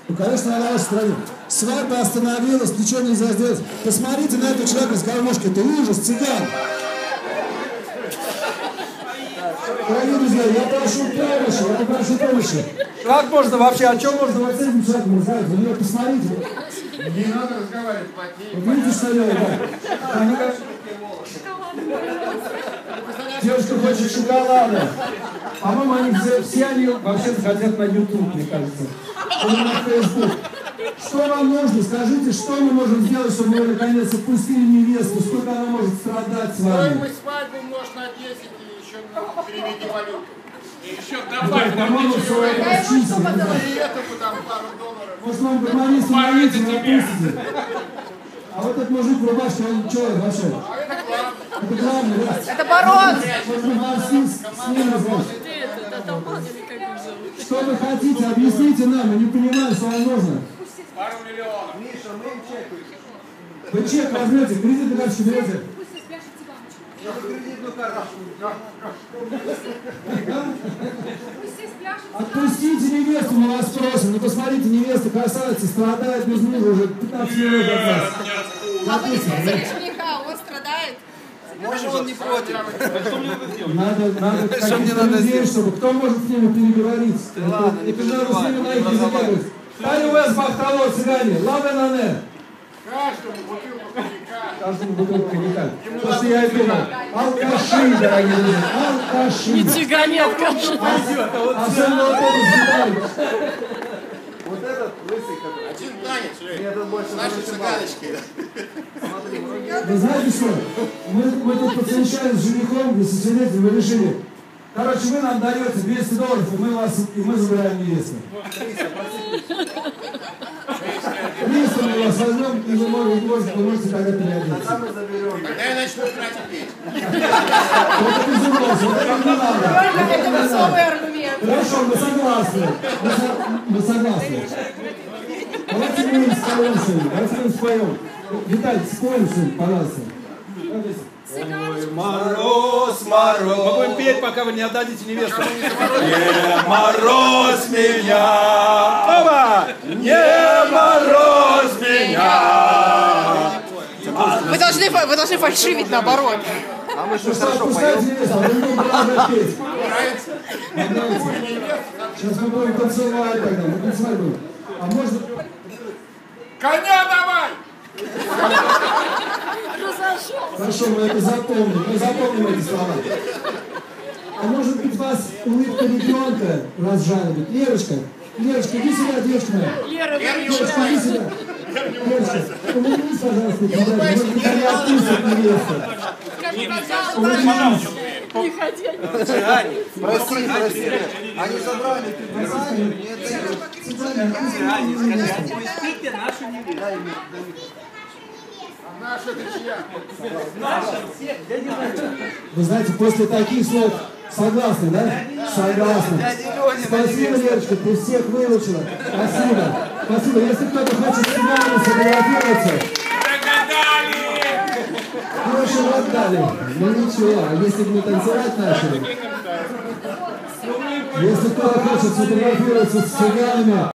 Ну, конечно, на вашей стране. Свадьба остановилась, ничего нельзя сделать. Посмотрите на этого человека с гармошкой, это ужас, цыган. Дорогие друзья, я прошу помощи. Как можно вообще, о чем можно? Вот с этим человеком разговаривать, вы него посмотрите. Не надо разговаривать, плохие. Вот видите, что делает, да? Девушка хочет шоколада. По-моему, все они вообще хотят на YouTube, мне кажется. Или на Facebook. Что вам нужно? Скажите, что мы можем сделать, чтобы мы наконец отпустили невесту? Сколько она может страдать с вами? Стоимость свадьбы умножь на 10 и еще переведи валюту. И еще добавь, по-моему, все это чисто. и этому там пару долларов. Может, вам программисту нравится, вы отпустите. А вот этот мужик в рубашке, он человек вообще. Это главное, да? Это барон! Вот мы вам с ним разговариваем. Что вы хотите? Объясните нам, мы не понимаем, что вам нужно. Пару миллионов. Миша, мы им чек вышлем. Вы чек возьмете, кредитную карточку берете? Я бы кредитную карточку. Отпустите невесту, мы вас просим. Ну посмотрите, невеста красавица, страдает без мужа уже 15 минут от вас. А вы не спросили жениха, он страдает? Может, он не против. Надо каких-то людей, чтобы кто может с ними переговорить. Ладно, не Это надо с ними на их языке переживай. говорить. Тани Уэс Бахтало, цыгане, лаве на не. Каждому бутылку коньяка. Каждому бутылку коньяка. То, что я и думал. Алкаши, дорогие друзья, алкаши. Не цыгане, алкаши. Особенно вот этот Виталий. Вот этот лысый который. Один танец, Лёнь. Этот больше С нашей цыганочкой. Смотри, Вы знаете что? Мы тут подсвящались с женихом, десятилетием, мы решили. Короче, вы нам даете $200, и мы забираем невесту. 300 мы вас возьмем, и вы можете тогда переодеться. там мы заберем. Когда я начну тратить петь. Вот это безумно, вот это не надо. Это весомый аргумент. Хорошо, мы согласны. Мы согласны. Давайте мы им споем что-нибудь. Давайте мы им споем. Виталий, споем что-нибудь, пожалуйста. Ой, мороз, мороз. Мы будем петь, пока вы не отдадите невесту. Не мороз меня. Оба! Не мороз меня. Вы должны фальшивить наоборот. А мы что, Хорошо, хорошо пускайте поем? невесту, а вы будем продолжать петь. Нравится? Сейчас мы будем танцевать тогда, мы танцевать будем. А можно... Коня давай! Хорошо, мы это запомним, мы запомним эти слова. А может быть вас улыбка ребенка разжалобит? Лерочка, Лерочка, иди сюда, девочка моя. Лерочка, иди сюда. Лерочка, улыбнись, пожалуйста, ребята. Может быть, они отпустят невесту. Улыбнись. Не хотели. Прости, прости. Они забрали приглашение, мне это... Отпустите нашу невесту. А наша это чья? Наша всех. Вы знаете, после таких слов согласны, да? Согласны. Спасибо, Лерочка, ты всех выучила. Спасибо. Спасибо. Если кто-то хочет с нами сфотографироваться, хорошо, отдали. Ну ничего, а если бы мы танцевать начали? Если кто-то хочет сфотографироваться с цыганами,